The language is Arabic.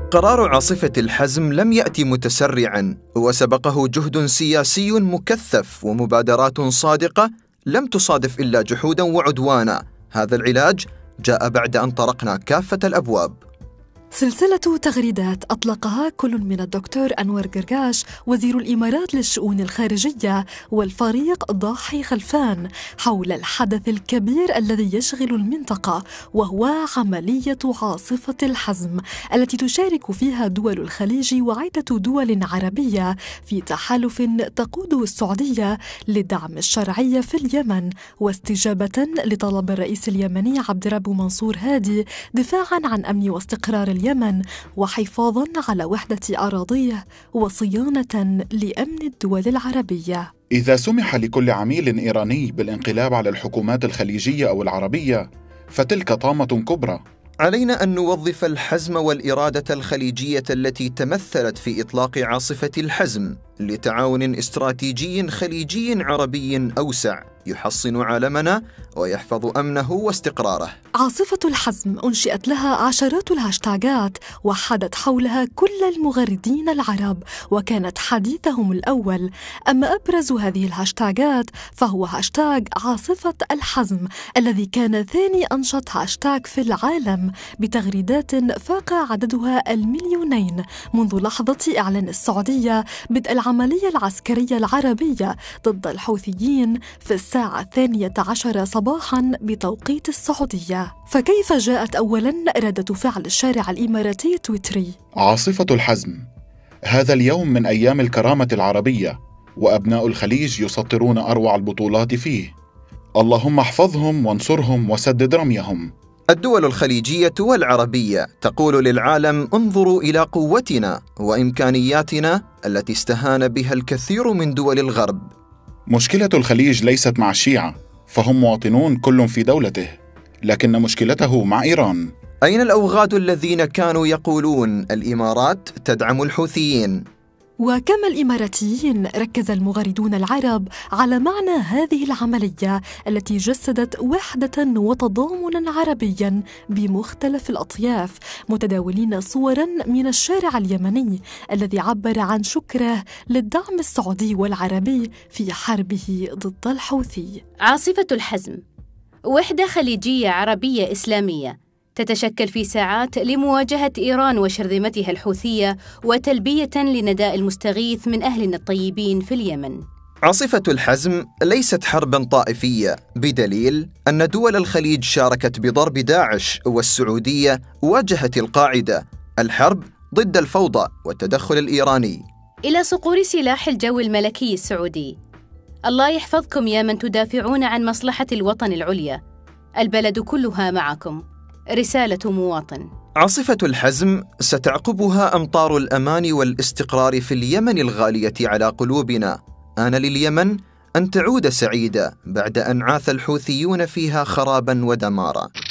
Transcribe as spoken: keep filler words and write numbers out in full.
قرار عاصفة الحزم لم يأتي متسرعاً، وسبقه جهد سياسي مكثف ومبادرات صادقة لم تصادف إلا جحوداً وعدوانا. هذا العلاج جاء بعد أن طرقنا كافة الأبواب. سلسلة تغريدات أطلقها كل من الدكتور أنور قرقاش وزير الإمارات للشؤون الخارجية والفريق ضاحي خلفان حول الحدث الكبير الذي يشغل المنطقة، وهو عملية عاصفة الحزم التي تشارك فيها دول الخليج وعدة دول عربية في تحالف تقوده السعودية لدعم الشرعية في اليمن، واستجابة لطلب الرئيس اليمني عبد ربه منصور هادي دفاعاً عن أمن واستقرار اليمن وحفاظاً على وحدة أراضيه وصيانة لأمن الدول العربية. إذا سمح لكل عميل إيراني بالانقلاب على الحكومات الخليجية أو العربية فتلك طامة كبرى. علينا أن نوظف الحزم والإرادة الخليجية التي تمثلت في إطلاق عاصفة الحزم لتعاون استراتيجي خليجي عربي أوسع يحصن عالمنا ويحفظ أمنه واستقراره. عاصفة الحزم أنشئت لها عشرات الهاشتاجات وحدت حولها كل المغردين العرب وكانت حديثهم الأول. أما أبرز هذه الهاشتاجات فهو هاشتاج عاصفة الحزم الذي كان ثاني أنشط هاشتاج في العالم بتغريدات فاق عددها المليونين منذ لحظة إعلان السعودية بدء العملية العسكرية العربية ضد الحوثيين في الساعة الثانية عشرة صباحاً بتوقيت السعودية. فكيف جاءت أولاً ردة فعل الشارع الإماراتي التويتري؟ عاصفة الحزم هذا اليوم من أيام الكرامة العربية، وأبناء الخليج يسطرون أروع البطولات فيه. اللهم احفظهم وانصرهم وسدد رميهم. الدول الخليجية والعربية تقول للعالم انظروا إلى قوتنا وإمكانياتنا التي استهان بها الكثير من دول الغرب. مشكلة الخليج ليست مع الشيعة، فهم مواطنون كل في دولته، لكن مشكلته مع إيران. أين الأوغاد الذين كانوا يقولون الإمارات تدعم الحوثيين؟ وكما الإماراتيين ركز المغردون العرب على معنى هذه العملية التي جسدت وحدة وتضامنا عربيا بمختلف الأطياف، متداولين صورا من الشارع اليمني الذي عبر عن شكره للدعم السعودي والعربي في حربه ضد الحوثي. عاصفة الحزم وحدة خليجية عربية إسلامية تتشكل في ساعات لمواجهة إيران وشرذمتها الحوثية وتلبية لنداء المستغيث من أهلنا الطيبين في اليمن. عاصفة الحزم ليست حرباً طائفية، بدليل أن دول الخليج شاركت بضرب داعش، والسعودية واجهت القاعدة. الحرب ضد الفوضى والتدخل الإيراني. إلى صقور سلاح الجو الملكي السعودي. الله يحفظكم يا من تدافعون عن مصلحة الوطن العليا. البلد كلها معكم. رسالة مواطن. عاصفة الحزم ستعقبها أمطار الأمان والاستقرار في اليمن الغالية على قلوبنا. آن لليمن أن تعود سعيدة بعد أن عاث الحوثيون فيها خرابا ودمارا.